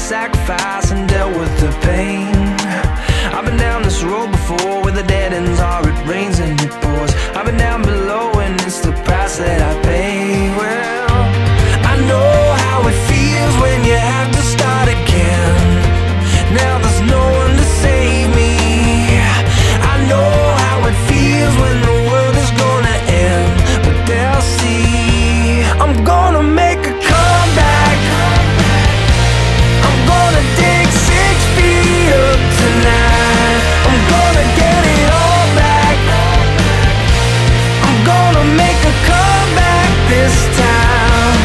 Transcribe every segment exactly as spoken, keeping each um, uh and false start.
sacrifice and dealt with the pain. I've been down this road before, where the dead ends are, it rains and it pours. I've been down below and it's the price that I pay. Well, I know how it feels when you have to start again. Now there's no one to save me. I know how it feels when the world is gonna end, but they'll see I'm gonna make a comeback. I'm gonna dig six feet up tonight. I'm gonna get it all back. I'm gonna make a comeback this time.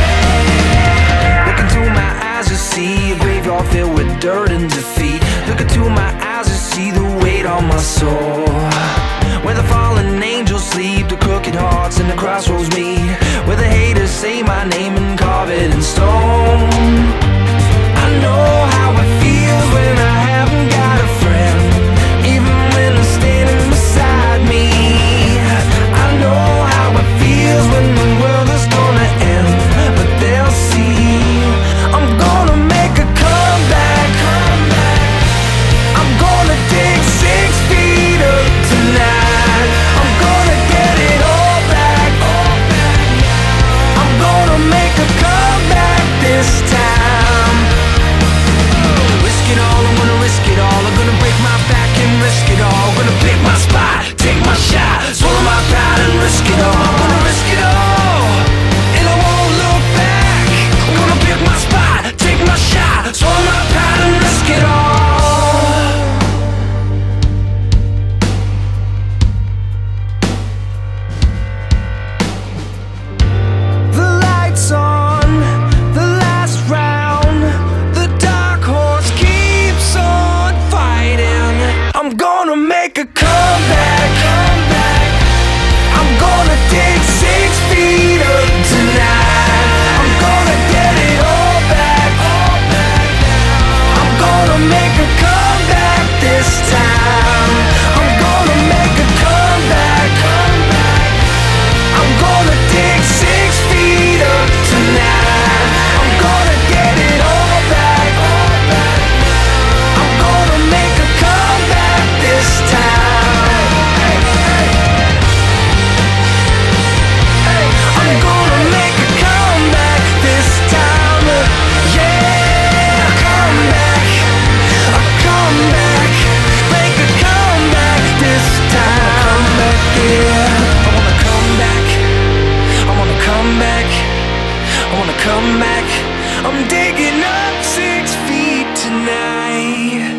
Look into my eyes, you see a graveyard filled with dirt and defeat. Look into my eyes, you see the weight on my soul. Where the fallen angels sleep, the crooked hearts and the crossroads meet. Where the haters say my name and carve it in stone. I know how it feels when I haven't got a friend, even when they're standing beside me. I know how it feels when the world is gonna end, but they'll see I'm gonna make a comeback. I'm gonna dig six feet up tonight. I'm gonna get it all back. I'm gonna make a comeback this time. Risk it all, I'm gonna risk it all. I'm gonna break my back and risk it all. I'm gonna pick my spot, take my shot, swallow my pride and risk it all. I'm gonna risk it all, and I won't look back. I'm gonna pick my spot, take my shot, swallow my pride and risk it all. The lights on, the last round. The dark horse keeps on fighting. I'm gonna make a comeback. I'm gonna dig six feet up tonight. I'm gonna get it all back. I'm gonna make a comeback this time. I'm gonna make a comeback. I'm gonna dig six feet up tonight. I'm gonna get it all back. I'm gonna make a comeback this time. I'm gonna make a comeback this time. Yeah, a comeback, a comeback, make a comeback this time. Yeah, I wanna come back, I wanna come back, I wanna come back. I'm digging up six feet tonight.